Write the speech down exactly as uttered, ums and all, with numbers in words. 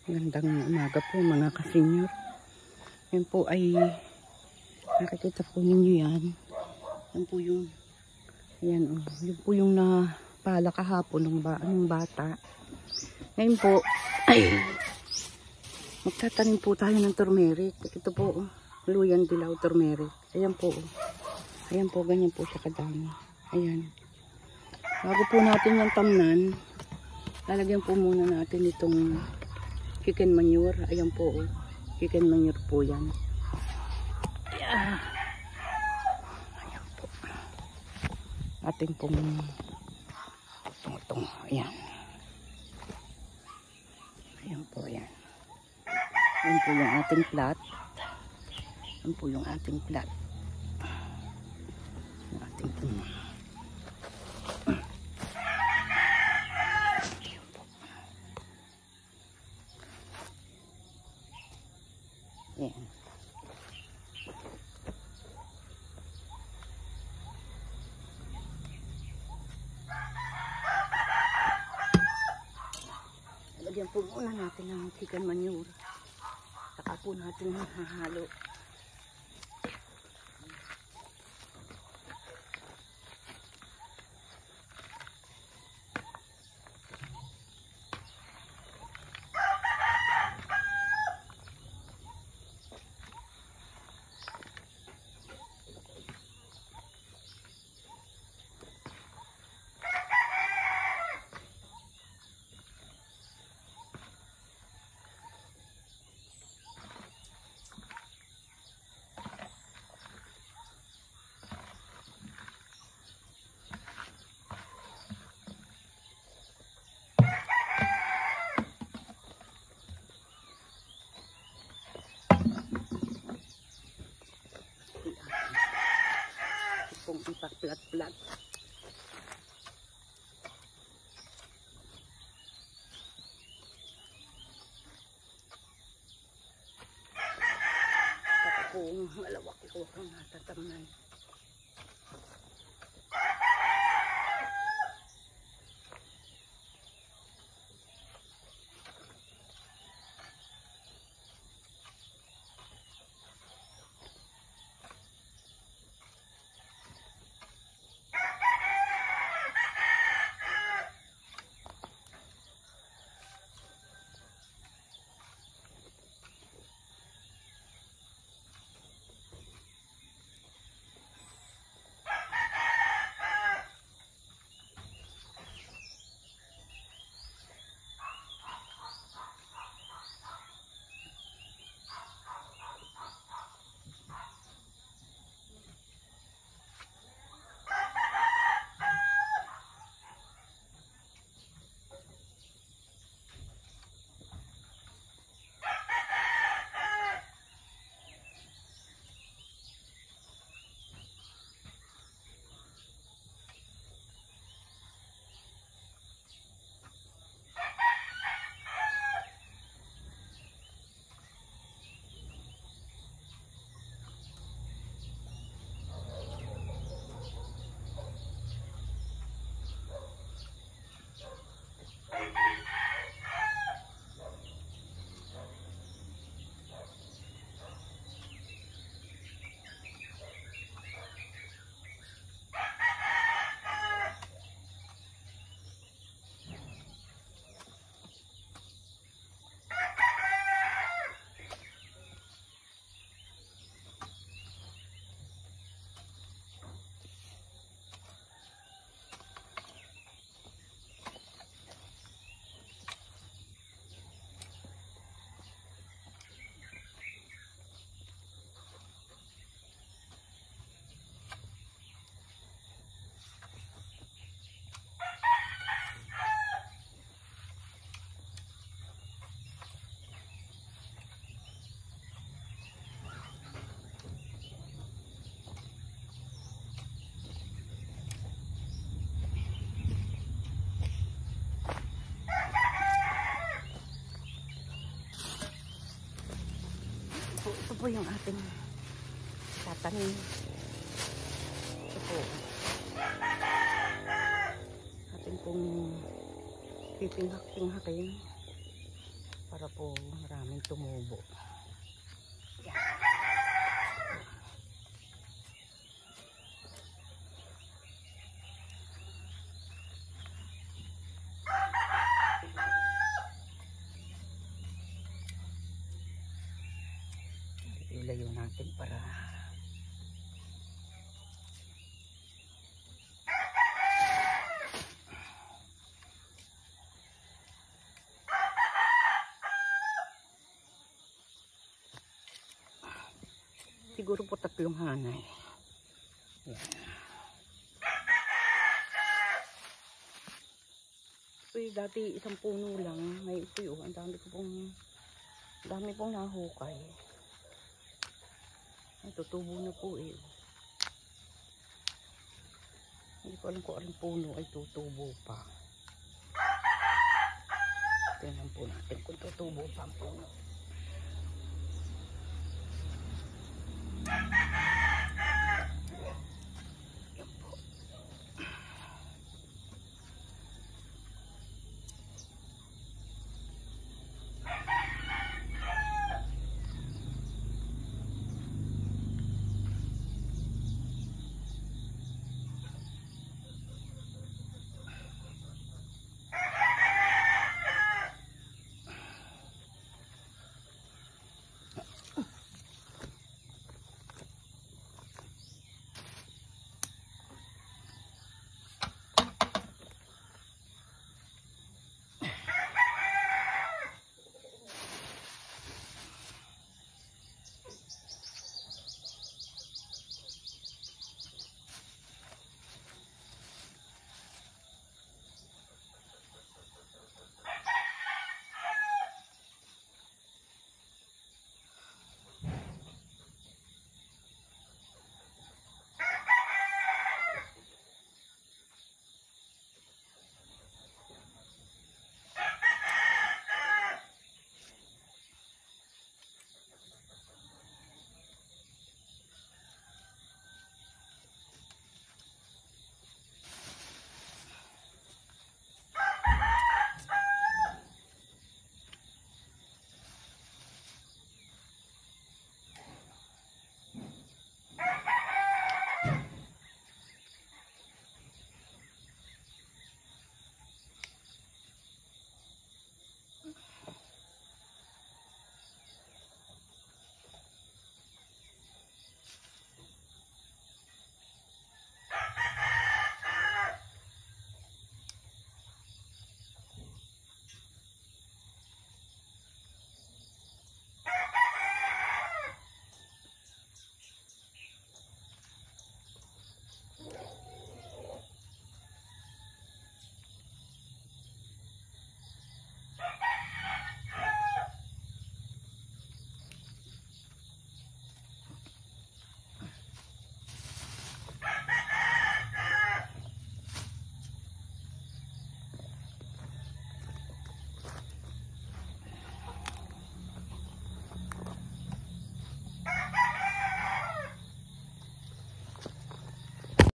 Gandang umaga po mga ka-senior. Yan po ay nakikita po ninyo yan. Yan po yung yan oh, yun po yung napala kahapon ng, ba, ng bata. Ngayon po ay magtatanim po tayo ng turmeric. Ito po oh, luyan dilaw turmeric. Ayan po oh. Ayan po, ganyan po siya kadami. Ayan. Bago po natin yung tamnan, lalagyan po muna natin itong chicken manure. Ayan po oh. Chicken manure po yan. Ayan. Ayan po. Ating pong itong, ayan. Ayan po yan. Ayan po yung ating plat. Ayan po yung ating plat. Ating pong ayan. Lagyan po muna natin ng chicken manure. Saka po natin hahalo. Kung ipag-plat-plat. Saka kung malawak-lawak ang natatamnan. Ito po yung ating tatanim. Ito po. Ating pong pipinghak-pinghakin para para po maraming tumubo. Yan. Ilayo natin para siguro po tatlong hanay. Yan. Ito yung dati isang puno lang. May ito yung ang dami ko pong ang dami pong nahukay. Ay, tutubo na po eh. Hindi ko alam kung anong puno ay tutubo pa. Tingnan po natin kung tutubo pa ang puno.